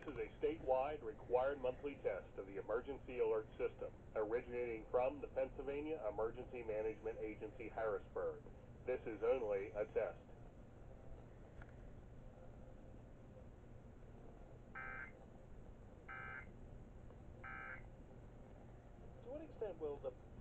This is a statewide required monthly test of the emergency alert system, originating from the Pennsylvania Emergency Management Agency, Harrisburg. This is only a test. To what extent will the